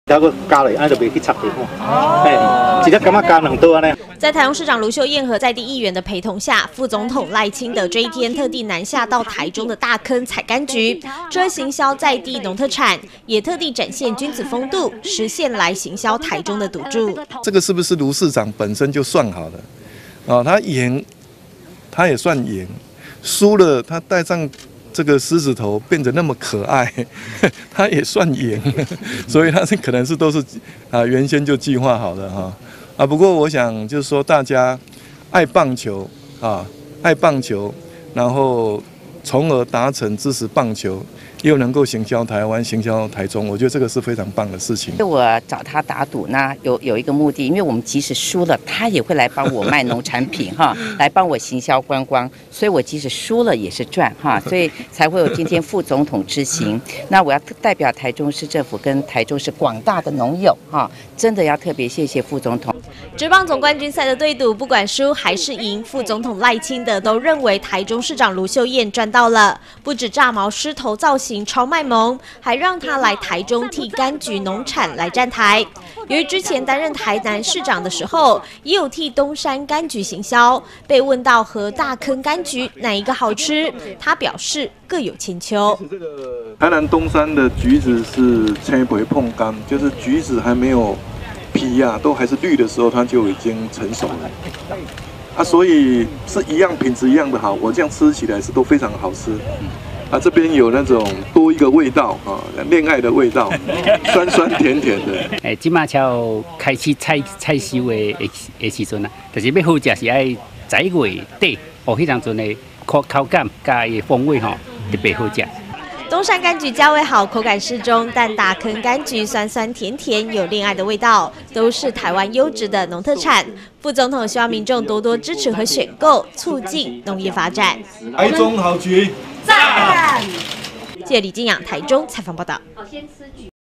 然后加落，安就袂去插地看。直接感觉加2刀安尼。 在台中市长卢秀燕和在地议员的陪同下，副总统赖清德这一天特地南下到台中的大坑采柑橘，除了行销在地农特产，也特地展现君子风度，实现来行销台中的赌注。 这个是不是卢市长本身就算好了？哦，他赢，他也算赢，输了他戴上这个狮子头变得那么可爱，他也算赢，所以他是可能是都是原先就计划好的哈不过我想就是说大家爱棒球爱棒球，然后从而达成支持棒球，又能够行销台湾、行销台中，我觉得这个是非常棒的事情。 我找他打赌，那有一个目的，因为我们即使输了，他也会来帮我卖农产品来帮我行销观光，所以我即使输了也是赚所以才会有今天副总统之行。那我要代表台中市政府跟台中市广大的农友真的要特别谢谢副总统。 职棒总冠军赛的对赌，不管输还是赢，副总统赖清德都认为台中市长卢秀燕赚到了，不止炸毛狮头造型超卖萌，还让他来台中替柑橘农产来站台。由于之前担任台南市长的时候，也有替东山柑橘行销，被问到和大坑柑橘哪一个好吃，他表示各有千秋。 台南东山的橘子是青皮碰柑，就是橘子还没有皮都还是绿的时候，它就已经成熟了所以是一样品质一样的好，我这样吃起来是都非常好吃这边有那种多一个味道恋爱的味道，酸酸甜甜的。 即马才开始采收的时阵但是要好食是爱10月底，迄当阵的口感加伊风味特别好食。 东山柑橘价位好，口感适中，但大坑柑橘酸酸甜甜，有恋爱的味道，都是台湾优质的农特产。副总统希望民众多多支持和选购，促进农业发展。 台中好橘， 赞！记者李金阳台中采访报道。